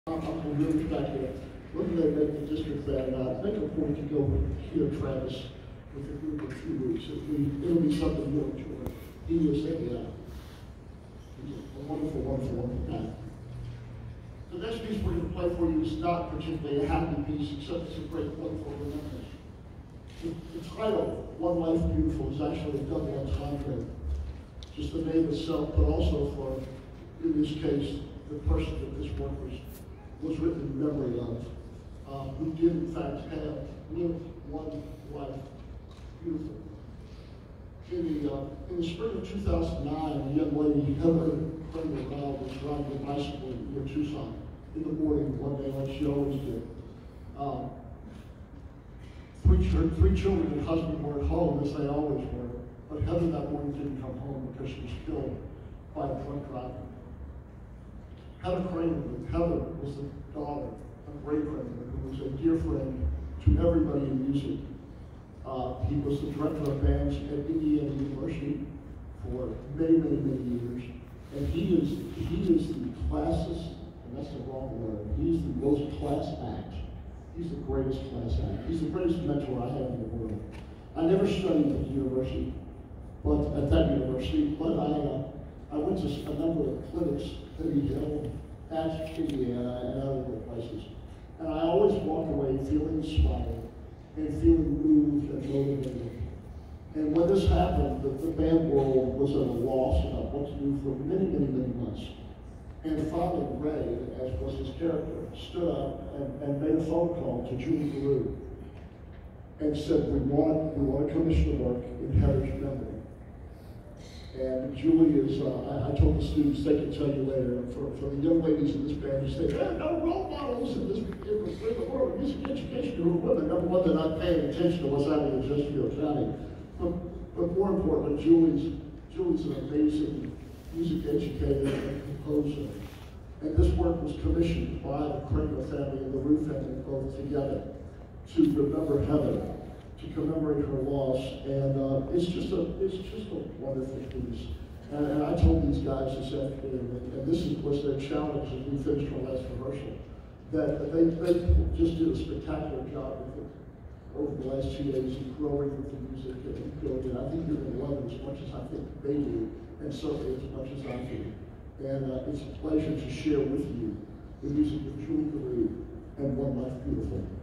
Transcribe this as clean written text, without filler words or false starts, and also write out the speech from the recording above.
I'm really back there. Looking at make the district that, and I think I'm going to go here, Travis, with a group of 2 weeks. It'll be something you'll enjoy. He is he's a wonderful, wonderful, wonderful guy. The next piece we're going to play for you is not particularly a happy piece, except it's a great one for remembrance. The title, One Life Beautiful, is actually a double entendre. Just the name itself, but also for, in this case, the person that this work was written in memory of, who did in fact have lived one life beautiful. In the spring of 2009, a young lady, Heather Kramer, was riding a bicycle near Tucson in the morning one day, like she always did. Three children and husband were at home, as they always were, but Heather that morning didn't come home because she was killed by a drunk driver. Heather Kramer was the daughter of Ray Kramer, who was a dear friend to everybody in music. He was the director of bands at Indiana University for many, many, many years. And he is the classist, and that's the wrong word. He's the most class act. He's the greatest class act. He's the greatest mentor I have in the world. I never studied at the university, but I went to a number of clinics that he held at Indiana and other places. And I always walked away feeling inspired and feeling moved and motivated. And when this happened, the band world was at a loss about what to do for many, many, many months. And finally, Ray, as was his character, stood up and made a phone call to Julie Garou and said, we want to commission the work in Heather's memory. And Julie is, I told the students, they can tell you later, for the young ladies in this band, you say, there are no role models in the world of music education who are women. Number one, they're not paying attention to what's happening in Chesterfield County. But more importantly, Julie's an amazing music educator and composer. And this work was commissioned by the Kramer family and the Rue family both together to remember Heather, to commemorate her loss, and it's just a wonderful piece. And I told these guys this afternoon, and this was their challenge as we finished our last rehearsal, that they just did a spectacular job with it over the last 2 days of growing with the music and building it. I think you're going to love it as much as I think they do, and certainly as much as I do. And it's a pleasure to share with you the music of Julie Garou and One Life Beautiful.